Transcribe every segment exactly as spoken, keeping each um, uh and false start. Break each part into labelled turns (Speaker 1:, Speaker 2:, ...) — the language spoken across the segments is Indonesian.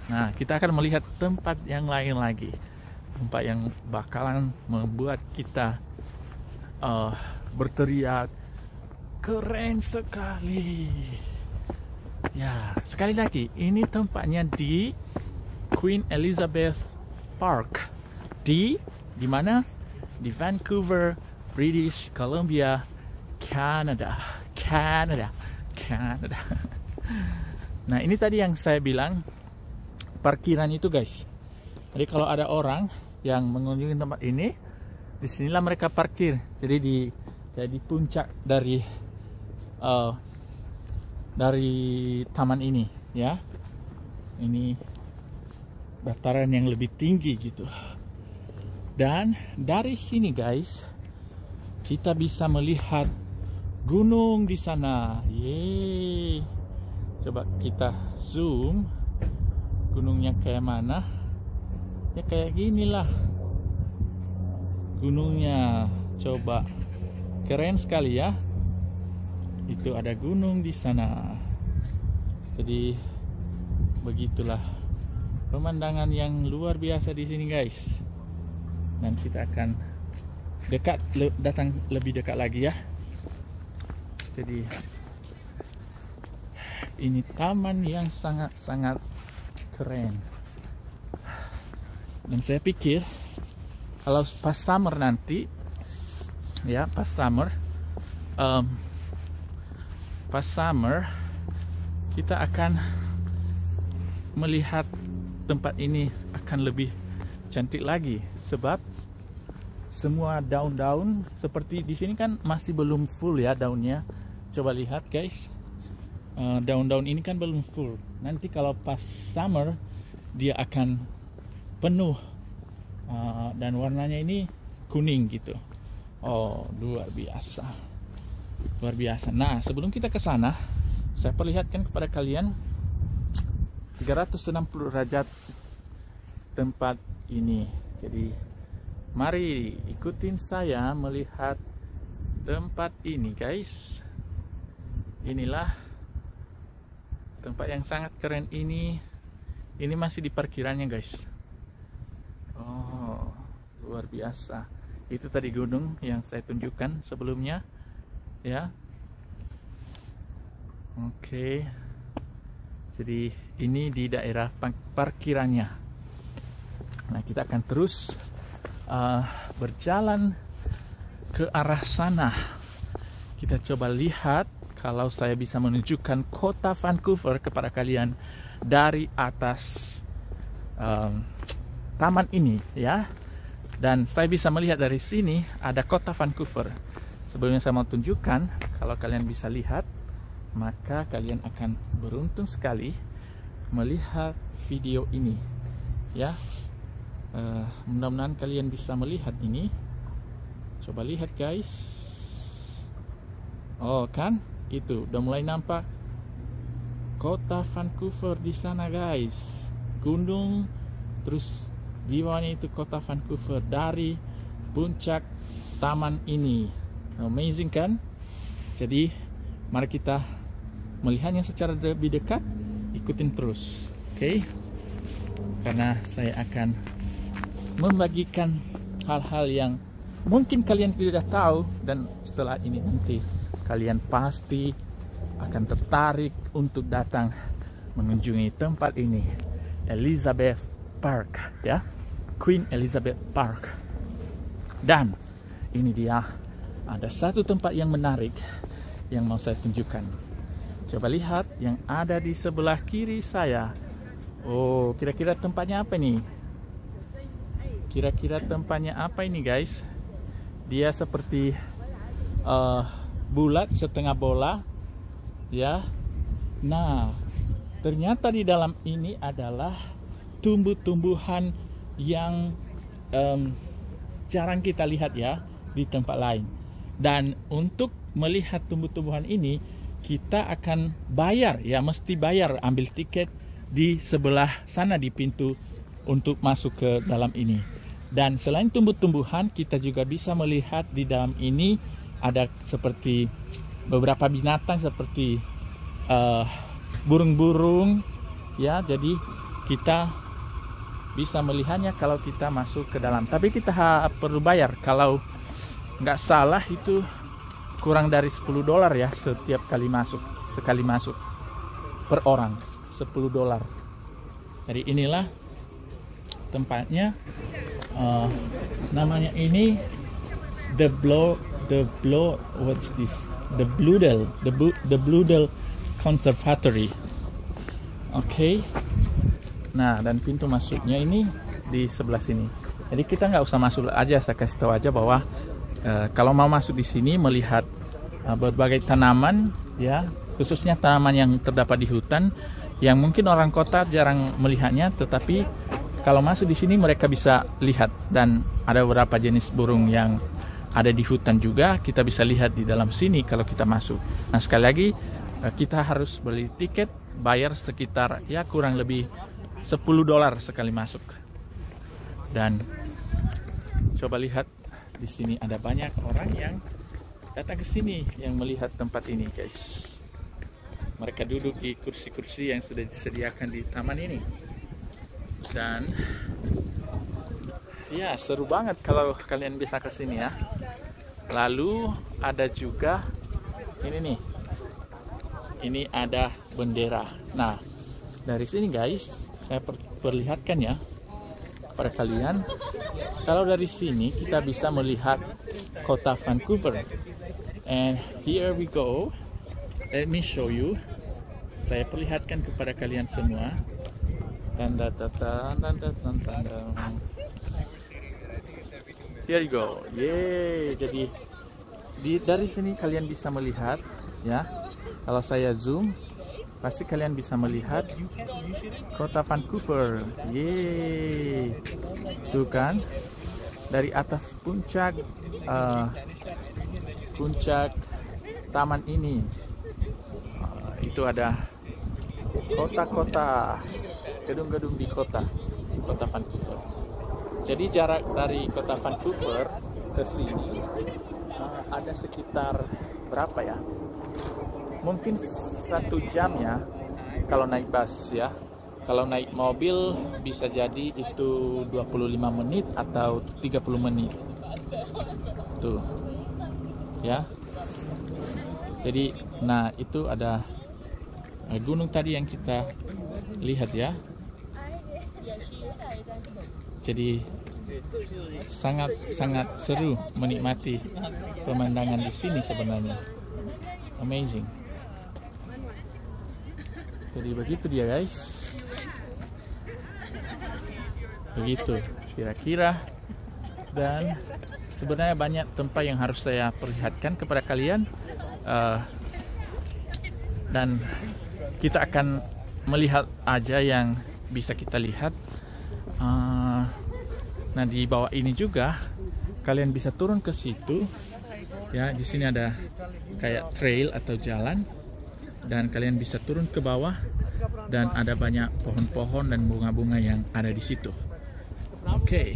Speaker 1: Nah, kita akan melihat tempat yang lain lagi, tempat yang bakalan membuat kita uh, berteriak keren sekali. Ya, sekali lagi, ini tempatnya di Queen Elizabeth Park di di mana? Di Vancouver, British Columbia, Canada. Canada. Canada. Nah, ini tadi yang saya bilang parkiran itu, guys. Jadi kalau ada orang yang mengunjungi tempat ini, disinilah mereka parkir. Jadi di jadi puncak dari uh, dari taman ini, ya. Ini dataran yang lebih tinggi gitu. Dan dari sini, guys, kita bisa melihat gunung di sana. Yeay. Coba kita zoom. Gunungnya kayak mana? Ya kayak gini lah gunungnya. Coba, keren sekali ya. Itu ada gunung di sana. Jadi begitulah pemandangan yang luar biasa di sini, guys. Dan kita akan dekat le, datang lebih dekat lagi ya. Jadi ini taman yang sangat-sangat keren. Dan saya pikir kalau pas summer nanti, ya pas summer, um, pas summer kita akan melihat tempat ini akan lebih cantik lagi, sebab semua daun-daun seperti di sini kan masih belum full ya daunnya. Coba lihat, guys, daun-daun uh, ini kan belum full. Nanti kalau pas summer dia akan penuh uh, dan warnanya ini kuning gitu. Oh, luar biasa, luar biasa. Nah, sebelum kita ke sana, saya perlihatkan kepada kalian tiga ratus enam puluh derajat tempat ini. Jadi mari ikutin saya melihat tempat ini, guys. Inilah tempat yang sangat keren ini. Ini masih di parkirannya, guys. Oh, luar biasa. Itu tadi gunung yang saya tunjukkan sebelumnya, ya. Oke. Jadi ini di daerah parkirannya. Nah, kita akan terus uh, berjalan ke arah sana. Kita coba lihat kalau saya bisa menunjukkan kota Vancouver kepada kalian dari atas um, taman ini, ya. Dan saya bisa melihat dari sini ada kota Vancouver. Sebelumnya saya mau tunjukkan, kalau kalian bisa lihat, maka kalian akan beruntung sekali melihat video ini, ya. Uh, mudah-mudahan kalian bisa melihat ini. Coba lihat, guys. Oh, kan? Itu udah mulai nampak kota Vancouver di sana, guys. Gunung, terus di bawahnya itu kota Vancouver dari puncak taman ini. Amazing kan? Jadi mari kita melihatnya secara lebih dekat. Ikutin terus, oke? Okay? Karena saya akan membagikan hal-hal yang mungkin kalian tidak tahu, dan setelah ini nanti kalian pasti akan tertarik untuk datang mengunjungi tempat ini, Elizabeth Park, ya, Queen Elizabeth Park. Dan ini dia, ada satu tempat yang menarik yang mau saya tunjukkan. Coba lihat yang ada di sebelah kiri saya. Oh, kira-kira tempatnya apa nih? Kira-kira tempatnya apa ini, guys? Dia seperti uh, bulat setengah bola, ya. Nah, ternyata di dalam ini adalah tumbuh-tumbuhan yang um, jarang kita lihat ya di tempat lain. Dan untuk melihat tumbuh-tumbuhan ini kita akan bayar, ya, mesti bayar, ambil tiket di sebelah sana di pintu untuk masuk ke dalam ini. Dan selain tumbuh-tumbuhan, kita juga bisa melihat di dalam ini ada seperti beberapa binatang seperti uh, burung-burung, ya. Jadi kita bisa melihatnya kalau kita masuk ke dalam. Tapi kita ha, perlu bayar. Kalau nggak salah itu kurang dari sepuluh dolar ya setiap kali masuk, sekali masuk per orang sepuluh dolar. Jadi inilah tempatnya. Uh, namanya ini the blow the blow what's this the Bloedel the the Bloedel Conservatory. Oke. Okay. Nah, dan pintu masuknya ini di sebelah sini. Jadi kita nggak usah masuk aja, saya kasih tahu aja bahwa uh, kalau mau masuk di sini melihat uh, berbagai tanaman ya, khususnya tanaman yang terdapat di hutan yang mungkin orang kota jarang melihatnya, tetapi kalau masuk di sini mereka bisa lihat. Dan ada beberapa jenis burung yang ada di hutan juga kita bisa lihat di dalam sini kalau kita masuk. Nah, sekali lagi uh, kita harus beli tiket, bayar sekitar ya kurang lebih sepuluh dolar sekali masuk. Dan coba lihat di sini ada banyak orang yang datang ke sini yang melihat tempat ini, guys. Mereka duduk di kursi-kursi yang sudah disediakan di taman ini. Dan ya seru banget kalau kalian bisa ke sini ya. Lalu ada juga ini nih. Ini ada bendera. Nah, dari sini guys, saya perlihatkan ya pada kalian. Kalau dari sini kita bisa melihat kota Vancouver. And here we go. Let me show you. Saya perlihatkan kepada kalian semua. Tanda tanda tanda tanda tanda. Here you go. Yeay. Jadi di dari sini kalian bisa melihat ya. Kalau saya zoom, pasti kalian bisa melihat kota Vancouver. Yeay. Tuh kan, dari atas puncak uh, puncak taman ini uh, itu ada kota-kota, gedung-gedung di kota kota Vancouver. Jadi jarak dari kota Vancouver ke sini uh, ada sekitar berapa ya? Mungkin satu jam ya kalau naik bus ya. Kalau naik mobil bisa jadi itu dua puluh lima menit atau tiga puluh menit. Tuh. Ya. Jadi nah itu ada gunung tadi yang kita lihat ya. Jadi sangat sangat seru menikmati pemandangan di sini sebenarnya. Amazing. Jadi begitu dia guys. Begitu kira-kira. Dan sebenarnya banyak tempat yang harus saya perlihatkan kepada kalian. uh, Dan kita akan melihat aja yang bisa kita lihat. uh, Nah di bawah ini juga kalian bisa turun ke situ. Ya, di sini ada kayak trail atau jalan. Dan kalian bisa turun ke bawah dan ada banyak pohon-pohon dan bunga-bunga yang ada di situ. Oke, okay.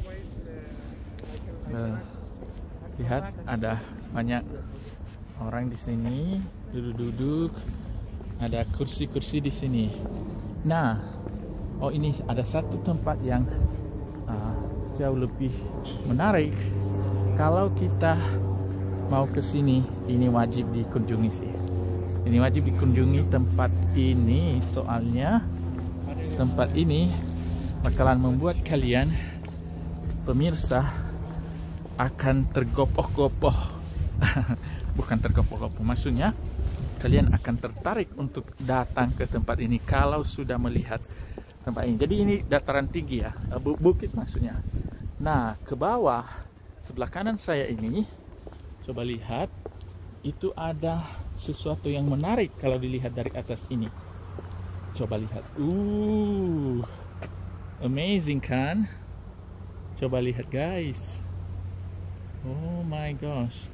Speaker 1: uh, lihat ada banyak orang di sini duduk-duduk, ada kursi-kursi di sini. Nah, oh ini ada satu tempat yang uh, jauh lebih menarik. Kalau kita mau ke sini, ini wajib dikunjungi sih. Ini wajib dikunjungi tempat ini, soalnya tempat ini bakalan membuat kalian pemirsa akan tergopoh-gopoh. Bukan tergopoh-gopoh, maksudnya kalian akan tertarik untuk datang ke tempat ini kalau sudah melihat tempat ini. Jadi ini dataran tinggi ya, bukit maksudnya. Nah, ke bawah sebelah kanan saya ini, coba lihat, itu ada sesuatu yang menarik kalau dilihat dari atas ini. Coba lihat. Uh, amazing kan? Coba lihat guys. Oh my gosh.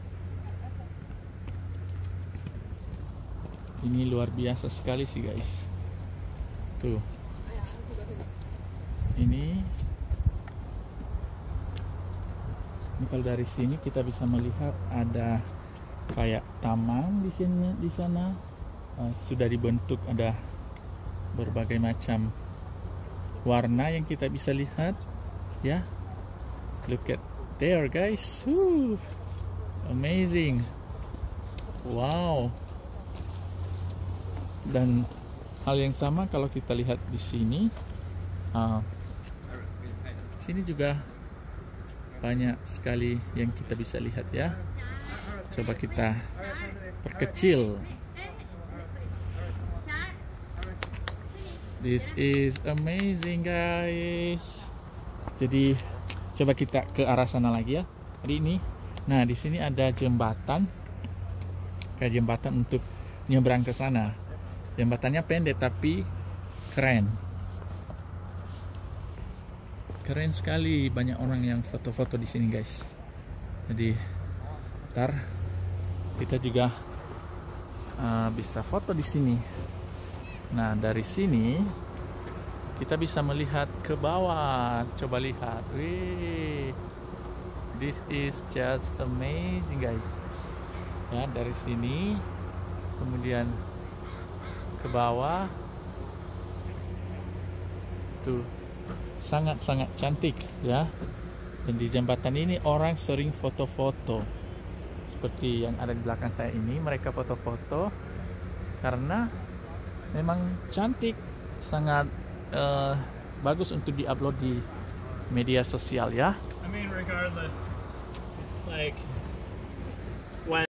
Speaker 1: Ini luar biasa sekali sih guys. Tuh. Ini Ini kalau dari sini kita bisa melihat ada kayak taman di sini, di sana uh, sudah dibentuk, ada berbagai macam warna yang kita bisa lihat ya. Look at there guys. Woo, amazing. Wow. Dan hal yang sama kalau kita lihat di sini, uh, sini juga banyak sekali yang kita bisa lihat ya. Coba kita perkecil. This is amazing guys. Jadi coba kita ke arah sana lagi ya. Jadi ini, nah di sini ada jembatan, kayak jembatan untuk nyebrang ke sana. Jembatannya pendek tapi keren. Keren sekali, banyak orang yang foto-foto di sini guys. Jadi ntar kita juga uh, bisa foto di sini. Nah dari sini kita bisa melihat ke bawah. Coba lihat, wih, this is just amazing guys. Ya dari sini kemudian ke bawah tuh, sangat-sangat cantik ya. Dan di jembatan ini orang sering foto-foto seperti yang ada di belakang saya ini. Mereka foto-foto karena memang cantik, sangat uh, bagus untuk diupload di media sosial ya.
Speaker 2: I mean regardless, like